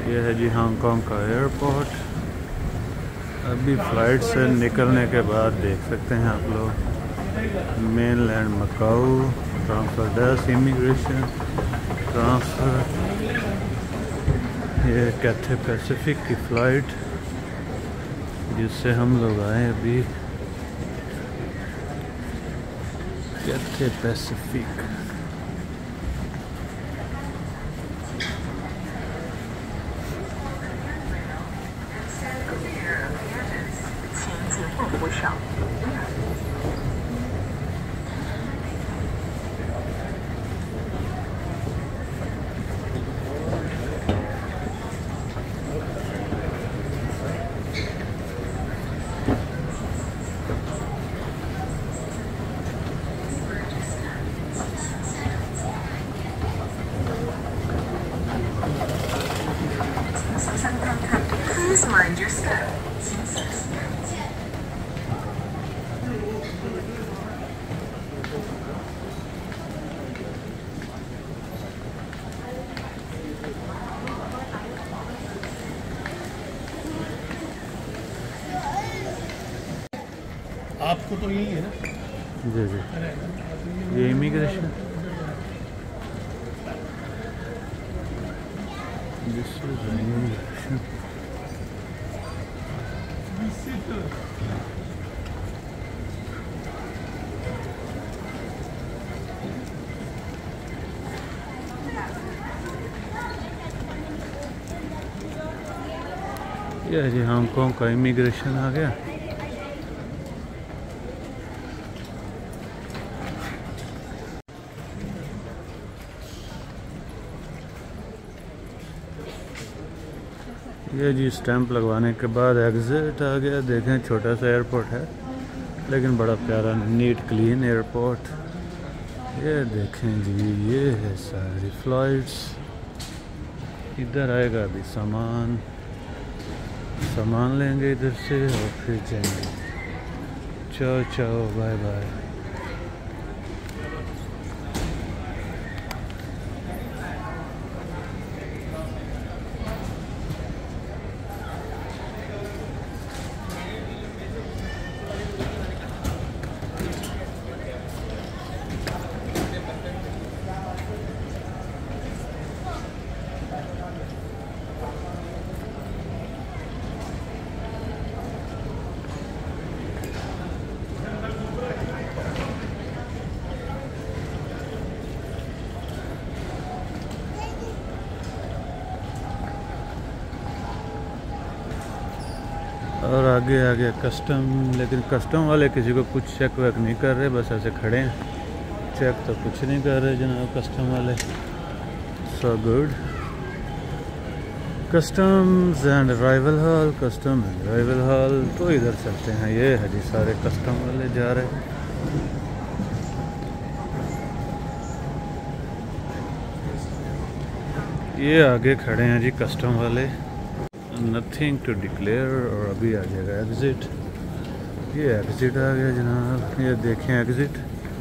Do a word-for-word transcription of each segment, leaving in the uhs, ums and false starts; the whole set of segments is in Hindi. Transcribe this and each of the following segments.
ये है जी हांगकांग का एयरपोर्ट। अभी फ़्लाइट से निकलने के बाद देख सकते हैं आप लोग mainland Macau, transfer desk, immigration, transfer. ये कैथे पैसिफिक की फ़्लाइट जिससे हम लोग आए अभी, Cathay Pacific. Please mind your step. आपको तो यही है ना? जी जी, ये इमिग्रेशन। This is immigration. यह जी हांगकांग का इमिग्रेशन आ गया। ये जी स्टैंप लगवाने के बाद एग्जिट आ गया। देखें छोटा सा एयरपोर्ट है लेकिन बड़ा प्यारा नीट क्लीन एयरपोर्ट। ये देखें जी, ये है सारी फ्लाइट्स। इधर आएगा अभी सामान, सामान लेंगे इधर से और फिर जाएंगे। चाओ चाओ, बाय बाय। और आगे आ गया कस्टम, लेकिन कस्टम वाले किसी को कुछ चेक वेक नहीं कर रहे, बस ऐसे खड़े हैं। चेक तो कुछ नहीं कर रहे जनाब कस्टम वाले। So good. Customs and arrival hall, custom and arrival hall. तो इधर चलते हैं। ये है जी सारे कस्टम वाले जा रहे हैं। ये आगे खड़े हैं जी कस्टम वाले। Nothing to declare. और अभी आ जाएगा एग्ज़िट। ये एग्ज़िट आ गया जनाब। ये देखें एग्ज़िट।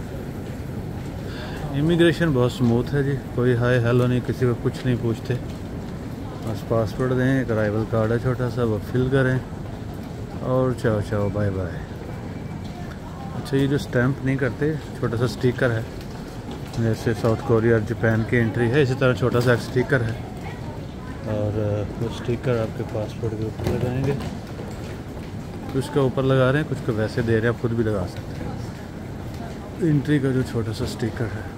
इमिग्रेशन बहुत स्मूथ है जी, कोई हाय हेलो नहीं, किसी को कुछ नहीं पूछते। बस पासपोर्ट दें, एक अराइवल कार्ड है छोटा सा, वो फिल करें और चाओ चाओ बाय बाय। अच्छा, ये जो स्टैंप नहीं करते, छोटा सा स्टिकर है, जैसे साउथ कोरिया और जापान की एंट्री है, इसी तरह छोटा सा एक स्टिकर है। और वो स्टिकर आपके पासपोर्ट के ऊपर लगाएंगे। कुछ के ऊपर लगा रहे हैं, कुछ को वैसे दे रहे हैं, आप खुद भी लगा सकते हैं। एंट्री का जो छोटा सा स्टिकर है।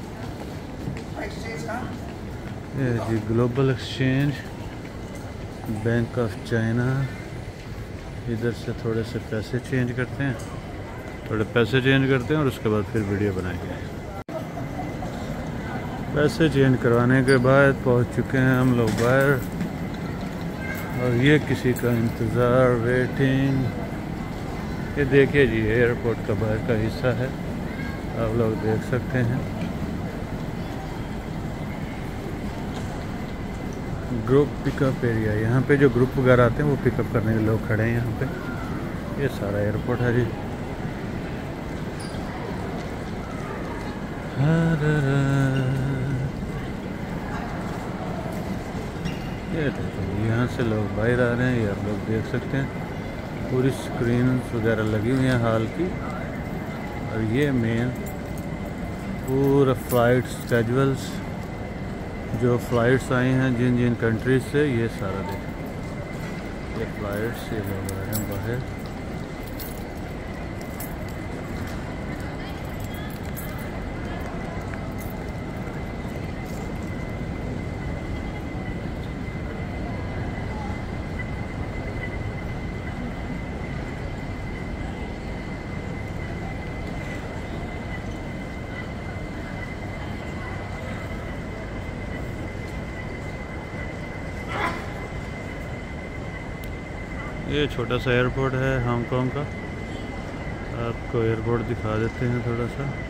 ये जी global exchange, bank of China. इधर से थोड़े से पैसे चेंज करते हैं, थोड़े पैसे चेंज करते हैं और उसके बाद फिर वीडियो बनाएंगे। पैसे चेंज करवाने के बाद पहुंच चुके हैं हम लोग बाहर। और ये किसी का इंतज़ार, वेटिंग। ये देखिए जी एयरपोर्ट का बाहर का हिस्सा है, आप लोग देख सकते हैं। ग्रुप पिकअप एरिया, यहाँ पे जो ग्रुप वगैरह आते हैं वो पिकअप करने के लोग खड़े हैं यहाँ पे। ये सारा एयरपोर्ट है जी। ये देखो यहाँ से लोग बाहर आ रहे हैं, ये आप लोग देख सकते हैं पूरी स्क्रीन वगैरह लगी हुई हैं हाल की। और ये मेन पूरा फ़्लाइट स्केजुअल्स, जो फ़्लाइट्स आई हैं जिन जिन कंट्रीज से, ये सारा देखें। ये फ़्लाइट्स, ये लोग आ रहे हैं बाहर। ये छोटा सा एयरपोर्ट है हांगकांग का, आपको एयरपोर्ट दिखा देते हैं थोड़ा सा।